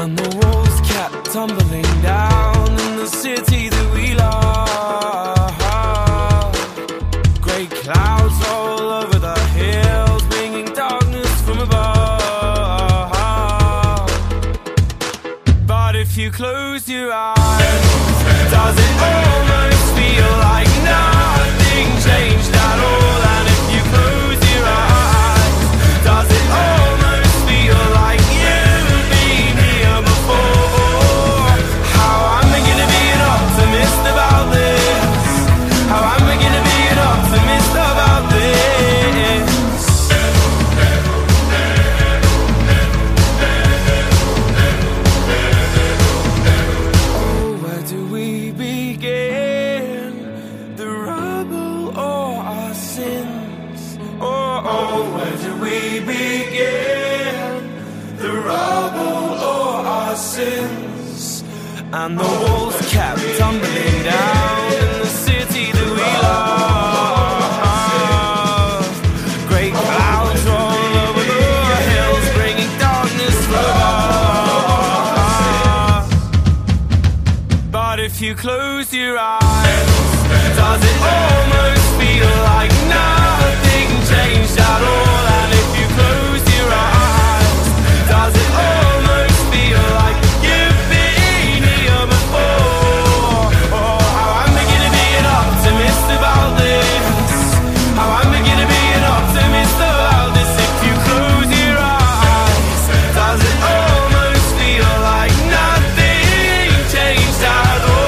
and the walls kept tumbling down in the city that we love. Grey clouds all over the hills, bringing darkness from above. But if you close your eyes, does it almost feel like nothing changed at all? And if you close your eyes, does it almost feel like you've been here before? How am I gonna be an optimist about this? How am I gonna be an optimist about this? Oh, where do we begin? The rubble or our sins? Oh, where do we begin? The rubble or our sins? And the walls kept tumbling down in the city that we love. Great clouds all over the hills, bringing darkness from above. But if you close your eyes, does it almost feel like nothing changed at all? And if you close your eyes, does it almost feel like you've been here before? Oh, how am I gonna be an optimist about this? How am I gonna be an optimist about this? If you close your eyes, does it almost feel like nothing changed at all?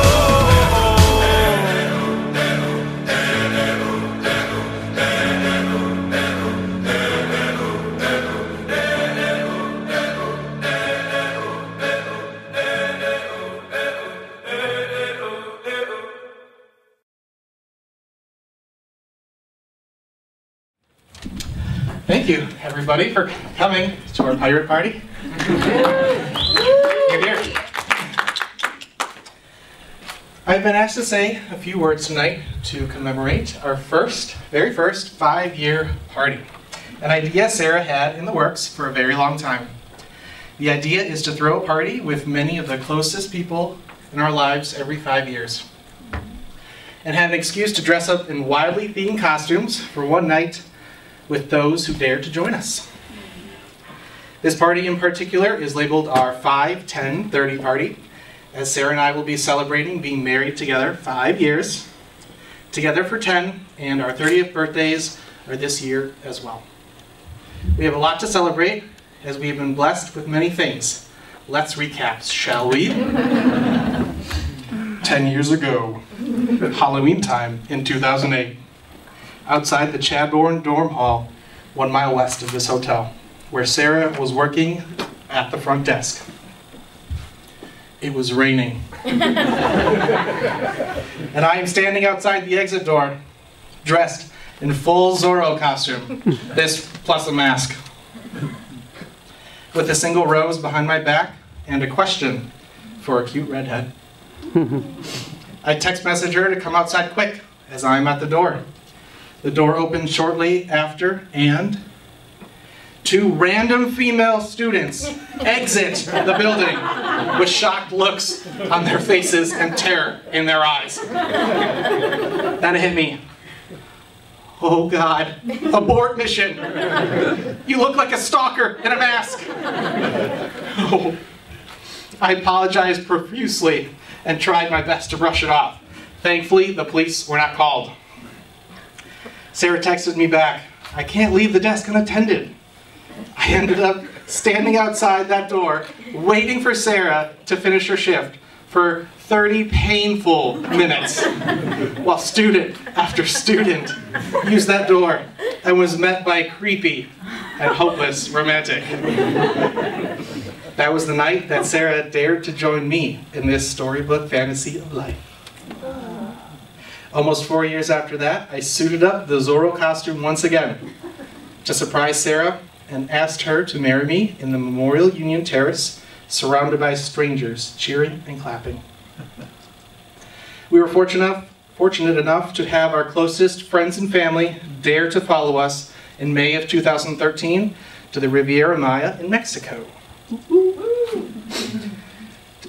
Thank you, everybody, for coming to our pirate party. You're here. I've been asked to say a few words tonight to commemorate our very first 5-year party. An idea Sarah had in the works for a very long time. The idea is to throw a party with many of the closest people in our lives every 5 years, and have an excuse to dress up in wildly themed costumes for one night with those who dare to join us. This party in particular is labeled our 5, 10, 30 party, as Sarah and I will be celebrating being married together 5 years, together for 10, and our 30th birthdays are this year as well. We have a lot to celebrate, as we have been blessed with many things. Let's recap, shall we? 10 years ago, Halloween time in 2008. Outside the Chadbourne Dorm Hall, 1 mile west of this hotel, where Sarah was working at the front desk. It was raining. And I am standing outside the exit door, dressed in full Zorro costume, this plus a mask, with a single rose behind my back and a question for a cute redhead. I text message her to come outside quick, as I'm at the door. The door opened shortly after, and 2 random female students exit the building with shocked looks on their faces and terror in their eyes. Then it hit me. Oh God, abort mission. You look like a stalker in a mask. Oh. I apologized profusely and tried my best to brush it off. Thankfully, the police were not called. Sarah texted me back, I can't leave the desk unattended. I ended up standing outside that door, waiting for Sarah to finish her shift for 30 painful minutes, while student after student used that door and was met by a creepy and hopeless romantic. That was the night that Sarah dared to join me in this storybook fantasy of life. Almost 4 years after that, I suited up the Zorro costume once again to surprise Sarah and asked her to marry me in the Memorial Union Terrace, surrounded by strangers cheering and clapping. We were fortunate enough to have our closest friends and family dare to follow us in May of 2013 to the Riviera Maya in Mexico.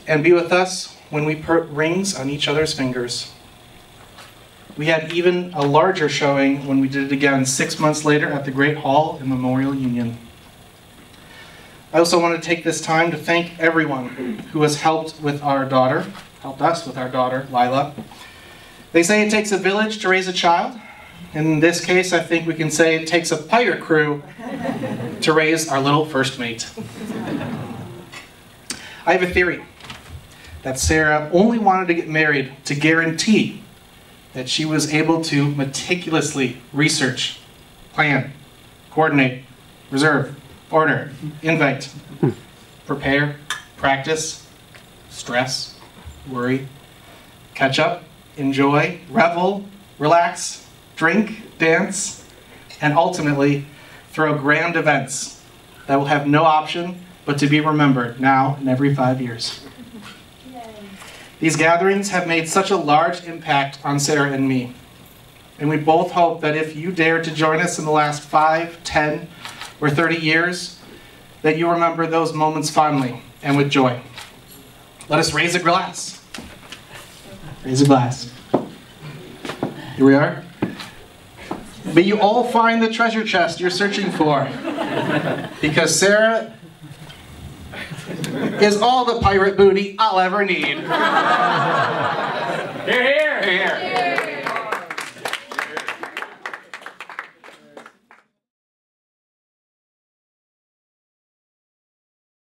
and be with us when we put rings on each other's fingers. We had even a larger showing when we did it again 6 months later at the Great Hall in Memorial Union. I also want to take this time to thank everyone who has helped us with our daughter, Lila. They say it takes a village to raise a child. In this case, I think we can say it takes a pirate crew to raise our little first mate. I have a theory that Sarah only wanted to get married to guarantee that she was able to meticulously research, plan, coordinate, reserve, order, invite, prepare, practice, stress, worry, catch up, enjoy, revel, relax, drink, dance, and ultimately throw grand events that will have no option but to be remembered now and every 5 years. These gatherings have made such a large impact on Sarah and me, and we both hope that if you dare to join us in the last 5, 10, or 30 years, that you remember those moments fondly and with joy. Let us raise a glass. Raise a glass. Here we are. May you all find the treasure chest you're searching for, because Sarah is all the pirate booty I'll ever need.